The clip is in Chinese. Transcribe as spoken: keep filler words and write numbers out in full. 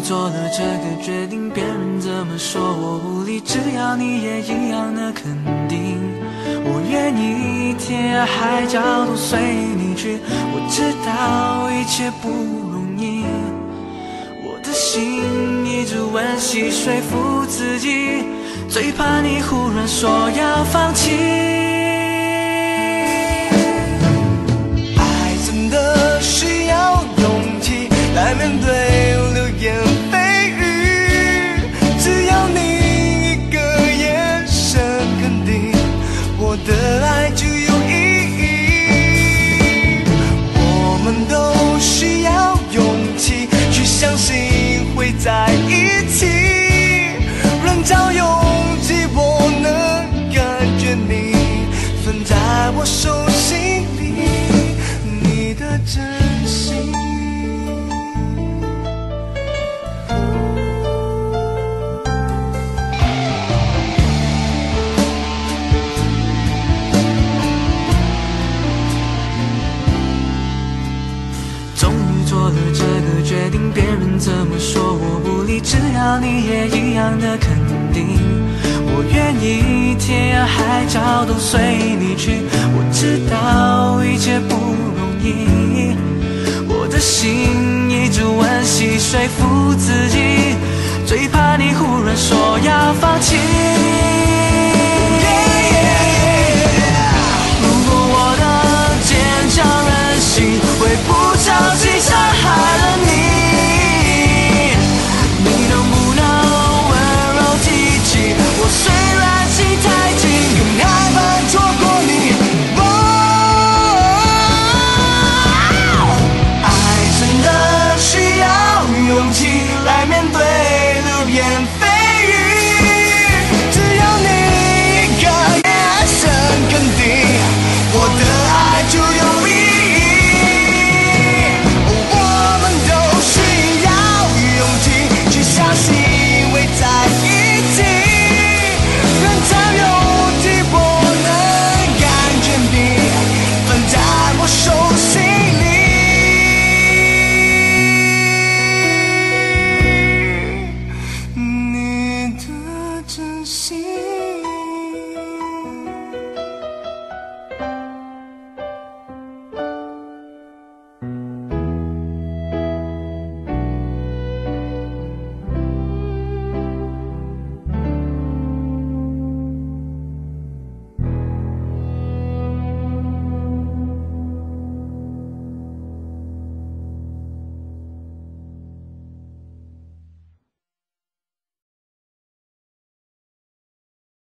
做了这个决定，别人怎么说我无理，只要你也一样的肯定。我愿意天涯海角都随你去，我知道一切不容易，我的心一直温习说服自己，最怕你忽然说要放弃。爱真的需要勇气来面对流言蜚语，只要你一个眼神肯定，我的爱就有意义。我们都需要勇气去相信会在一起，人潮拥挤，我能感觉你存在我手心里，你的真心。终于做了这个决定，别人怎么说我无理，只要你也一样的肯定。我愿意天涯海角都随你去，我知道一切不容易，我的心一直温习说服自己，最怕你忽然说要放弃。